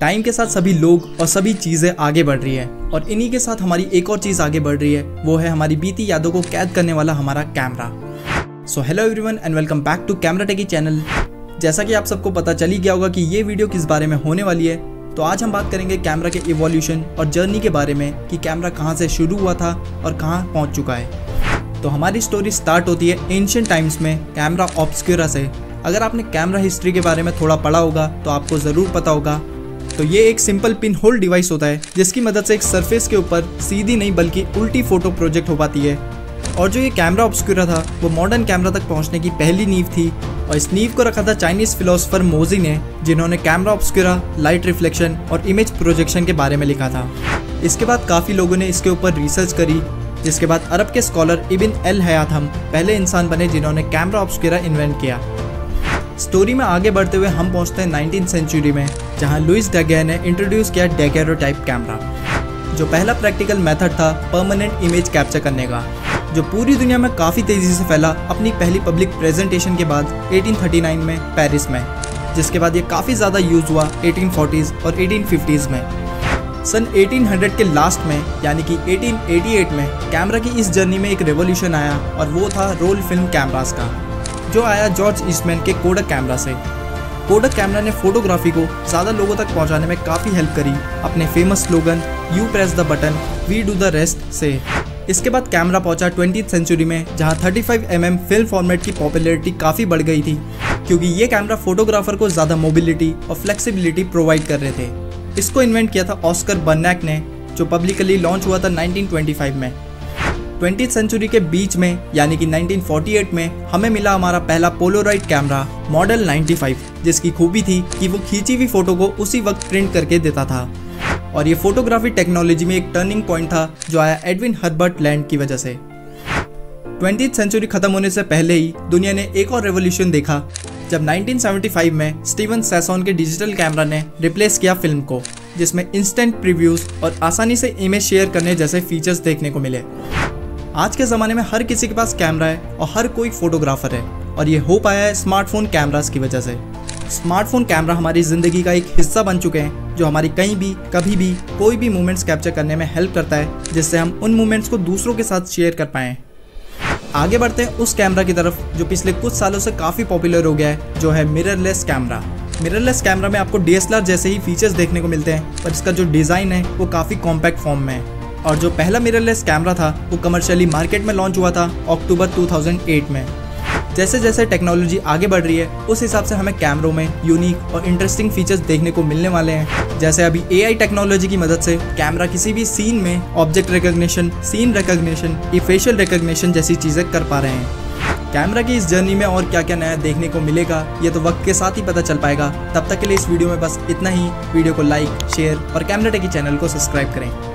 Time के साथ सभी लोग और सभी चीज़ें आगे बढ़ रही है और इन्हीं के साथ हमारी एक और चीज़ आगे बढ़ रही है, वो है हमारी बीती यादों को कैद करने वाला हमारा camera. So hello everyone and welcome back to camera techy channel. जैसा कि आप सबको पता चल ही गया होगा कि ये वीडियो किस बारे में होने वाली है, तो आज हम बात करेंगे कैमरा के इवोल्यूशन और जर्नी के बारे में कि कैमरा कहाँ से शुरू हुआ था और कहाँ पहुँच चुका है। तो हमारी स्टोरी स्टार्ट होती है एंशिएंट टाइम्स में कैमरा ऑब्सक्यूरा से। अगर आपने कैमरा हिस्ट्री के बारे में थोड़ा पढ़ा होगा तो आपको ज़रूर पता होगा। तो ये एक सिंपल पिन होल डिवाइस होता है जिसकी मदद से एक सरफेस के ऊपर सीधी नहीं बल्कि उल्टी फोटो प्रोजेक्ट हो पाती है। और जो ये कैमरा ऑब्सक्यूरा था वो मॉडर्न कैमरा तक पहुंचने की पहली नींव थी और इस नींव को रखा था चाइनीज़ फिलोसोफर मोजी ने, जिन्होंने कैमरा ऑब्सक्यूरा, लाइट रिफ्लेक्शन और इमेज प्रोजेक्शन के बारे में लिखा था। इसके बाद काफ़ी लोगों ने इसके ऊपर रिसर्च करी, जिसके बाद अरब के स्कॉलर इब्न अल हयाथम पहले इंसान बने जिन्होंने कैमरा ऑब्सक्यूरा इन्वेंट किया। स्टोरी में आगे बढ़ते हुए हम पहुंचते हैं 19th सेंचुरी में, जहां लुइस डैगुएर ने इंट्रोड्यूस किया डेगेरोटाइप कैमरा, जो पहला प्रैक्टिकल मेथड था परमानेंट इमेज कैप्चर करने का, जो पूरी दुनिया में काफ़ी तेज़ी से फैला अपनी पहली पब्लिक प्रेजेंटेशन के बाद 1839 में पेरिस में, जिसके बाद ये काफ़ी ज़्यादा यूज़ हुआ 1840s और 1850s में। सन 1800 के लास्ट में यानी कि 1888 में कैमरा की इस जर्नी में एक रेवोल्यूशन आया और वो था रोल फिल्म कैमरास का, जो आया जॉर्ज ईस्टमैन के कोडक कैमरा से। कोडक कैमरा ने फोटोग्राफी को ज़्यादा लोगों तक पहुंचाने में काफ़ी हेल्प करी अपने famous slogan you press the button we do the rest से। इसके बाद कैमरा पहुंचा 20th सेंचुरी में, जहां 35mm फिल्म फॉर्मेट की पॉपुलैरिटी काफ़ी बढ़ गई थी, क्योंकि ये कैमरा फोटोग्राफर को ज़्यादा मोबिलिटी और फ्लेक्सिबिलिटी प्रोवाइड कर रहे थे। इसको इन्वेंट किया था ऑस्कर बर्नैक ने, जो पब्लिकली लॉन्च हुआ था 1925 में। 20th सेंचुरी के बीच में यानी कि 1948 में हमें मिला हमारा पहला पोलोराइड कैमरा मॉडल 95, जिसकी खूबी थी कि वो खींची हुई फोटो को उसी वक्त प्रिंट करके देता था। और ये फोटोग्राफी टेक्नोलॉजी में एक टर्निंग पॉइंट था जो आया एडविन हर्बर्ट लैंड की वजह से। 20th सेंचुरी खत्म होने से पहले ही दुनिया ने एक और रेवोल्यूशन देखा, जब 1975 में स्टीवन सैसॉन के डिजिटल कैमरा ने रिप्लेस किया फिल्म को, जिसमें इंस्टेंट प्रीव्यूज और आसानी से इमेज शेयर करने जैसे फीचर्स देखने को मिले। आज के ज़माने में हर किसी के पास कैमरा है और हर कोई फोटोग्राफर है, और ये हो पाया है स्मार्टफोन कैमरास की वजह से। स्मार्टफोन कैमरा हमारी ज़िंदगी का एक हिस्सा बन चुके हैं, जो हमारी कहीं भी कभी भी कोई भी मोमेंट्स कैप्चर करने में हेल्प करता है, जिससे हम उन मोमेंट्स को दूसरों के साथ शेयर कर पाएँ। आगे बढ़ते हैं उस कैमरा की तरफ जो पिछले कुछ सालों से काफ़ी पॉपुलर हो गया है, जो है मिररलेस कैमरा। मिररलेस कैमरा में आपको DSLR जैसे ही फीचर्स देखने को मिलते हैं, पर इसका जो डिज़ाइन है वो काफ़ी कॉम्पैक्ट फॉर्म में है। और जो पहला मिररलेस कैमरा था वो कमर्शियली मार्केट में लॉन्च हुआ था अक्टूबर 2008 में। जैसे जैसे टेक्नोलॉजी आगे बढ़ रही है उस हिसाब से हमें कैमरों में यूनिक और इंटरेस्टिंग फीचर्स देखने को मिलने वाले हैं। जैसे अभी AI टेक्नोलॉजी की मदद से कैमरा किसी भी सीन में object recognition, scene recognition, facial recognition जैसी चीज़ें कर पा रहे हैं। कैमरा की इस जर्नी में और क्या क्या नया देखने को मिलेगा ये तो वक्त के साथ ही पता चल पाएगा। तब तक के लिए इस वीडियो में बस इतना ही। वीडियो को लाइक, शेयर और कैमरा टेकी चैनल को सब्सक्राइब करें।